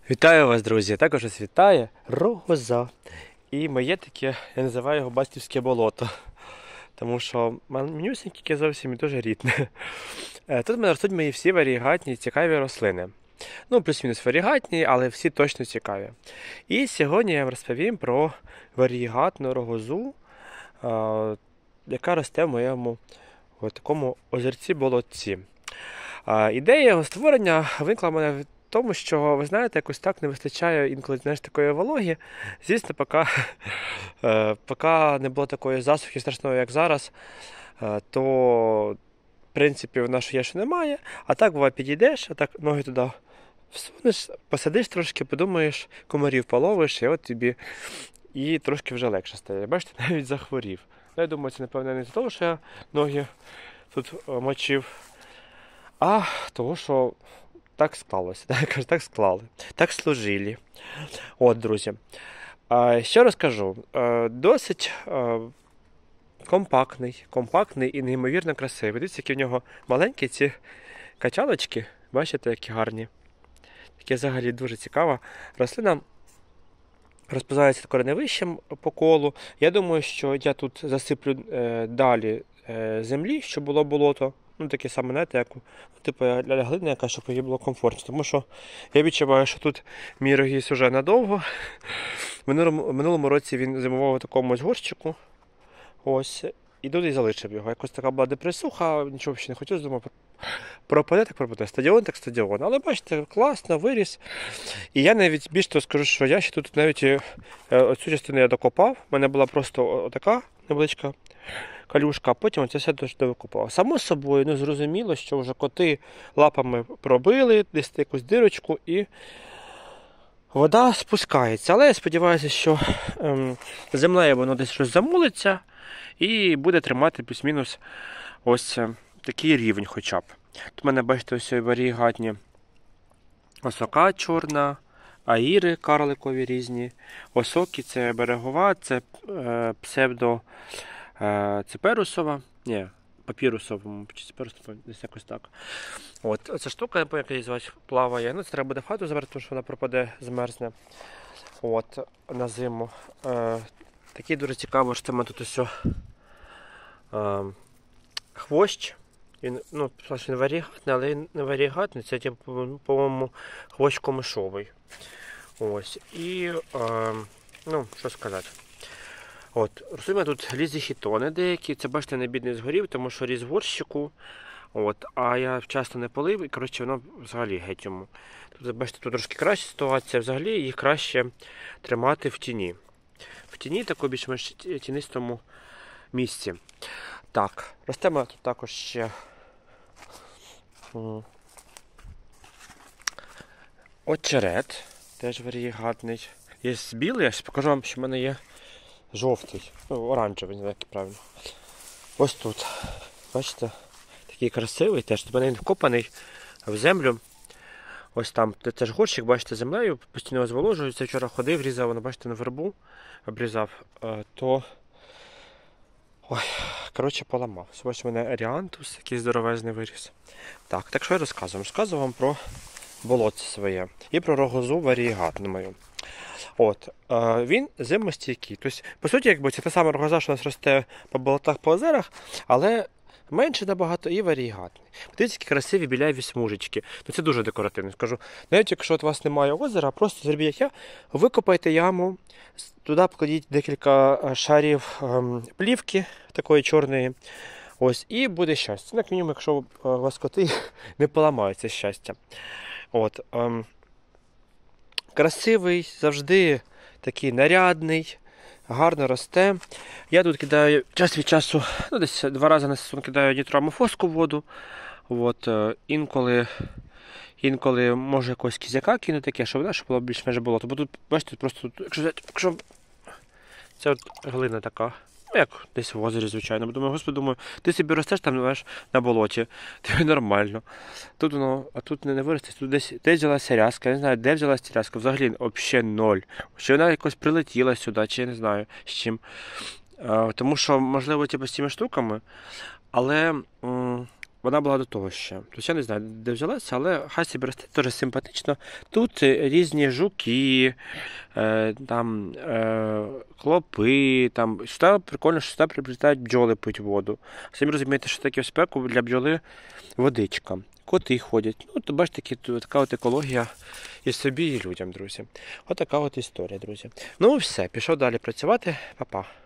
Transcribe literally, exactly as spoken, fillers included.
Вітаю вас, друзі! Також вас вітає Рогоза. І моє таке, я називаю його Бастівське болото. Тому що манюсеньке зовсім і дуже рідне. Тут мене ростуть мої всі варігатні цікаві рослини. Ну, плюс-мінус варігатні, але всі точно цікаві. І сьогодні я вам розповім про варігатну рогозу, яка росте в моєму в такому озерці-болотці. Ідея його створення виникла в мене в тому, що, ви знаєте, якось так не вистачає інколи, знаєш, такої вологи. Звісно, поки, поки не було такої засухи страшної, як зараз, то, в принципі, вона що є, що немає. А так, буває, підійдеш, а так ноги туди всунеш, посадиш трошки, подумаєш, комарів половиш, і от тобі і трошки вже легше стає. Бачите, навіть захворів. Я думаю, це, напевно, не з того, що я ноги тут мочив, а того, що так склалося, так, так склали, так служили. От, друзі. Що розкажу? Досить компактний, компактний і неймовірно красивий. Дивіться, які в нього маленькі ці качалочки. Бачите, які гарні. Таке взагалі дуже цікава рослина. Розпознається кореневищем по колу. Я думаю, що я тут засиплю е, далі е, землі, щоб було болото. Ну, таке саме, знаєте, як, ну, типу, для глини, яка, щоб їй було комфортно. Тому що я відчуваю, що тут мій рогіз уже надовго. В минулому, минулому році він зимував у такому ось горщику. Ось. І тут і залишив його. Якось така була депресуха, нічого взагалі не хотів, думав, пропаде, так пропаде. Стадіон, так стадіон. Але бачите, класно, виріс. І я навіть більш того скажу, що я ще тут навіть оцю частину я докопав. У мене була просто така невеличка калюшка, а потім це все довикопав. Само собою, ну, зрозуміло, що вже коти лапами пробили, десь якусь дирочку і вода спускається. Але я сподіваюся, що ем, землею воно десь щось замулиться і буде тримати плюс-мінус ось такий рівень хоча б. Тут в мене, бачите, ось варігатні осока чорна, аїри карликові різні, осоки це берегова, це е, псевдо е, циперусова, ні, папірусова, чи циперусова, десь якось так. От, оця штука, я пам'ятаю, як її звати, плаває. Ну, це треба буде в хату забрати, тому що вона пропаде, змерзне. От, на зиму. Е, Такі дуже цікаво, що це тут ось е, хвощ. Він, ну, він варігатний, але він не варігатний, це, типу, по-моєму, хвощ комишовий. Ось. І, е, ну, що сказати. От, розуміємо, тут лізохітони деякі, це, бачите, не бідний згорів, тому що різ в горщику. От, а я часто не полив, і, коротше, воно взагалі геть йому. Тут, бачите, тут трошки краща ситуація, взагалі їх краще тримати в тіні. В тіні, такому більш-менш тінистому місці. Так, ростемо тут також ще очерет, теж варігатний. Є білий, я ще покажу вам, що в мене є жовтий, ну, оранжевий, не знаю, як правильно. Ось тут, бачите, такий красивий, теж тут в мене він вкопаний в землю. Ось там, це ж горщик, бачите, землею, постійно зволожується. Вчора ходив, різав, воно, бачите, на вербу обрізав, то ой, коротше, поламав. Ось у мене аріантус, який здоровезний виріс. Так, так що я розказую? Розказую вам про болотце своє і про рогозу варігатну мою. От, е, він зимостійкий. Тобто, по суті, якби це та сама рогоза, що у нас росте по болотах, по озерах, але менше набагато і варігатний. Подивіться, які красиві біляві смужечки. Ну, це дуже декоративно. Скажу, навіть якщо у вас немає озера, просто зробіть як я, викопайте яму, туди покладіть декілька шарів ем, плівки такої чорної, ось, і буде щастя. Ну, як мінімум, якщо у вас коти не поламаються, щастя. От, ем, красивий, завжди такий нарядний, гарно росте. Я тут кидаю час від часу, ну, десь два рази на сезон кидаю нітроамофоску в воду. От, інколи, інколи можу якогось кізяка кинути таке, щоб, щоб було більш-менш болото. Бо тут, бачите, просто, якщо, якщо це от глина така, ну, як десь в озері, звичайно. Бо думаю, господи, думаю, ти собі ростеш там, знаєш, на болоті, тобі нормально. Тут воно, а тут не, не виросте, тут десь, десь взялася рязка, я не знаю, де взялася рязка, взагалі взагалі ноль. Чи вона якось прилетіла сюди, чи я не знаю з чим. А, тому що, можливо, типу, з цими штуками, але м вона була до того ще. Тобто я не знаю, де взялася, але хай собі росте, дуже симпатично. Тут різні жуки, е, там, е, клопи, там. Сюди прикольно, що сюди прилітають бджоли пить воду. Самі розумієте, що таке в спеку для бджоли водичка. Коти ходять. Ну, то бачите, такі, така от екологія і собі, і людям, друзі. Отака от історія, друзі. Ну все, пішов далі працювати. Па-па.